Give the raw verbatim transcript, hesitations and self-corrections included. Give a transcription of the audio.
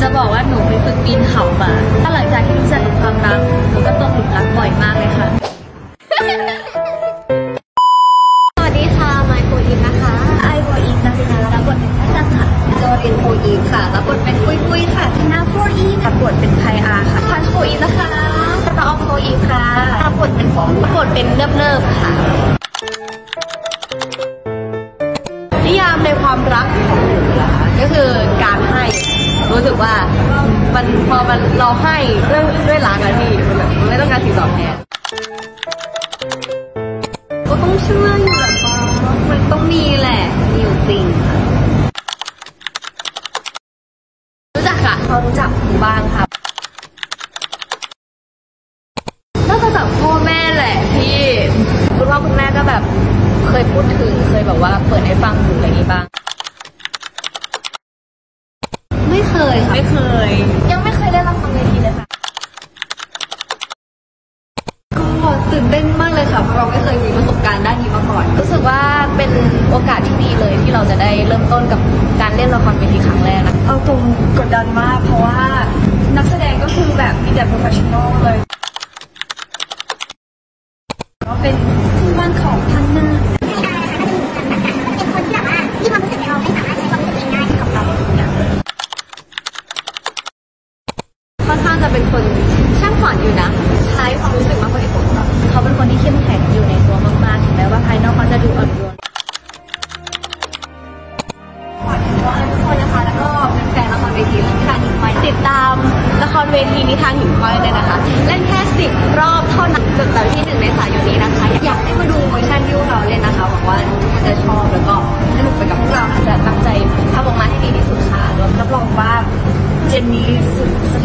จะบอกว่าหนูไปฝึกปีนเขามาถ้าหลังจากที่รู้จักกับความรักหนูก็ตกหลุมรักบ่อยมากเลยค่ะสวัสดีค่ะไมค์โฟอีฟนะคะไอโฟอีฟนักแสดงรับบทเป็นพระจันทร์ค่ะโจรินโฟอีฟค่ะรับบทเป็นปุ้ยปุ้ยค่ะทีน่าโฟอีฟรับบทเป็นไพอาค่ะพันโฟอีฟนะคะตาตาออมโฟอีฟค่ะรับบทเป็นฟองรับบทเป็นเนิบเนิบค่ะนิยามในความรักของหนูนะคะก็คือการให้รู้สึกว่ามันพอมันเราให้ด้วยด้วยรักอะพี่มันแบบไม่ต้องการสิ่งตอบแทนก็ต้องเชื่ออยู่แบบว่ามันต้องมีแหละมีอยู่จริงค่ะรู้จักค่ะเขารู้จักอยู่บ้างครับนอกจากพ่อแม่แหละพี่คุณพ่อคุณแม่ก็แบบเคยพูดถึงเคยแบบว่าเปิดให้ฟังถึงอะไรนี้บ้างไม่เคยค่ะไม่เคยยังไม่เคยได้รับฟังเวทีเลยค่ะก็ตื่นเต้นมากเลยค่ะเพราะเราไม่เคยมีประสบการณ์ด้านนี้มาก่อนรู้สึกว่าเป็นโอกาสที่ดีเลยที่เราจะได้เริ่มต้นกับการเล่นละครเวทีครั้งแรกนะเอาตรงกดดันมากเพราะว่านักแสดงก็คือแบบมีแต่โปรเฟชชั่นอลเลยก็เป็นคู่มั่นของท่านหน้าเป็นคนที่แบบว่ามีความรู้สึกเราไม่สามารถใช้ความรู้สึกง่ายๆกับเราค่อนข้างจะเป็นคนช่างฝันอยู่นะใช้ความรู้สึกมากกว่าที่ผมแบบเขาเป็นคนที่เข้มแข็งอยู่ในตัวมากๆถึงแม้ว่าภายนอกเขาจะดูอ่อนโยนขอถึงว่าทุกคนนะคะแล้วก็เป็นแฟนละครเวทีเรื่องนิทานหิ่งห้อยติดตามละครเวทีนิทานหิ่งห้อยเลยนะคะเล่นแค่สิบรอบเท่านั้นจนแต่ที่หนึ่งเมษายนนี้นะคะอยากให้มาดูเวอร์ชันที่เราเล่นนะคะหวังว่าทุกคนจะชอบแล้วก็สนุกไปกับพวกเราจะตั้งใจทำออกมาให้ดีที่สุดค่ะรับรองว่าเจนนี่สุด